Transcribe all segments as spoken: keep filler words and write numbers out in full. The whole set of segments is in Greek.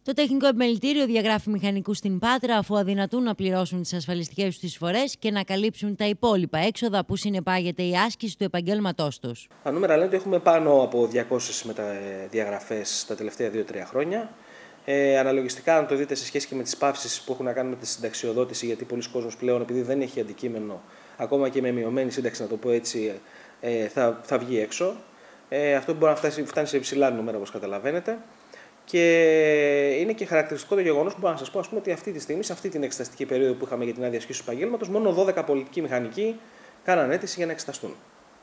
Το Τεχνικό Επιμελητήριο διαγράφει μηχανικούς στην Πάτρα, αφού αδυνατούν να πληρώσουν τις ασφαλιστικές τους εισφορές και να καλύψουν τα υπόλοιπα έξοδα που συνεπάγεται η άσκηση του επαγγέλματός τους. Τα νούμερα λένε ότι έχουμε πάνω από διακόσιες διαγραφές τα τελευταία δύο τρία χρόνια. Ε, αναλογιστικά, αν το δείτε σε σχέση και με τις παύσεις που έχουν να κάνουν με τη συνταξιοδότηση, γιατί πολλοί κόσμος πλέον, επειδή δεν έχει αντικείμενο, ακόμα και με μειωμένη σύνταξη, να το πω έτσι, ε, θα, θα βγει έξω. Ε, αυτό μπορεί να φτάσει, φτάνει σε υψηλά νούμερα, όπως καταλαβαίνετε. Και είναι και χαρακτηριστικό το γεγονός που μπορώ να σας πω, ας πούμε, ότι αυτή τη στιγμή, σε αυτή την εξεταστική περίοδο που είχαμε για την άδεια ασκήσεως του επαγγέλματος, μόνο δώδεκα πολιτικοί μηχανικοί κάναν αίτηση για να εξεταστούν.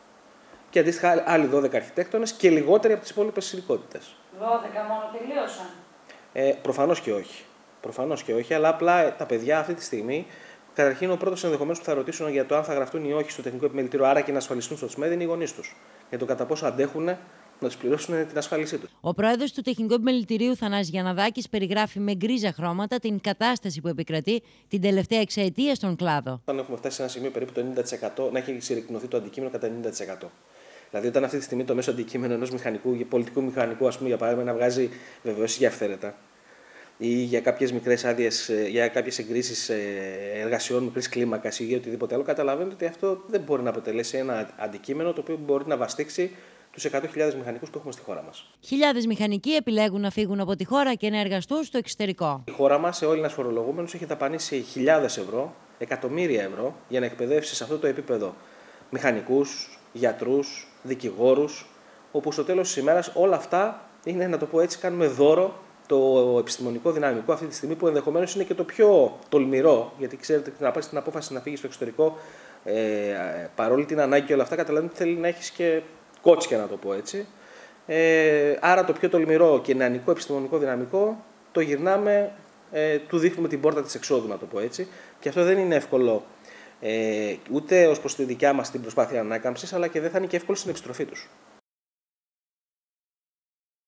Και αντίστοιχα άλλοι δώδεκα αρχιτέκτονες και λιγότεροι από τις υπόλοιπες ειδικότητες. δώδεκα μόνο τελείωσαν. Ε, προφανώς και όχι. Προφανώς και όχι, αλλά απλά τα παιδιά αυτή τη στιγμή, καταρχήν ο πρώτος ενδεχομένως που θα ρωτήσουν για το αν θα γραφτούν ή όχι στο Τεχνικό Επιμελητήριο, άρα και να ασφαλιστούν στο ΤΣΜΕΔ, είναι οι γονείς τους. Για το κατά πόσο αντέχουν να τους πληρώσουν την ασφάλισή τους. Ο πρόεδρος του Τεχνικού Επιμελητηρίου, Θανάσης Γιανναδάκης, περιγράφει με γκρίζα χρώματα την κατάσταση που επικρατεί την τελευταία εξαετία στον κλάδο. Όταν έχουμε φτάσει σε ένα σημείο περίπου το ενενήντα τοις εκατό να έχει συρρυκνωθεί το αντικείμενο κατά ενενήντα τοις εκατό. Δηλαδή, όταν αυτή τη στιγμή το μέσο αντικείμενο ενός μηχανικού, πολιτικού μηχανικού, ας πούμε, για παράδειγμα, να βγάζει βεβαιώσεις για αυθαίρετα ή για κάποιες μικρές άδειες, για κάποιες εγκρίσεις εργασιών μικρής κλίμακας ή για οτιδήποτε άλλο, καταλαβαίνετε ότι αυτό δεν μπορεί να αποτελέσει ένα αντικείμενο το οποίο μπορεί να βαστίξει τους εκατό χιλιάδες μηχανικούς που έχουμε στη χώρα μας. Χιλιάδες μηχανικοί επιλέγουν να φύγουν από τη χώρα και να εργαστούν στο εξωτερικό. Η χώρα μας, σε Έλληνας φορολογούμενους, έχει δαπανίσει χιλιάδες ευρώ, εκατομμύρια ευρώ για να εκπαιδεύσει σε αυτό το επίπεδο μηχανικούς, γιατρούς, δικηγόρους, όπου στο τέλος της ημέρας όλα αυτά είναι, να το πω έτσι, κάνουμε δώρο το επιστημονικό δυναμικό αυτή τη στιγμή, που ενδεχομένως είναι και το πιο τολμηρό, γιατί ξέρετε, να πάρεις την απόφαση να φύγεις στο εξωτερικό, ε, παρόλη την ανάγκη και όλα αυτά, καταλαβαίνετε ότι θέλει να έχεις και κότσια, να το πω έτσι. Ε, άρα το πιο τολμηρό και νεανικό επιστημονικό δυναμικό το γυρνάμε, ε, του δείχνουμε την πόρτα της εξόδου, να το πω έτσι. Και αυτό δεν είναι εύκολο, ε, ούτε ως προς τη δικιά μας την προσπάθεια ανάκαμψης, αλλά και δεν θα είναι και εύκολο στην επιστροφή τους.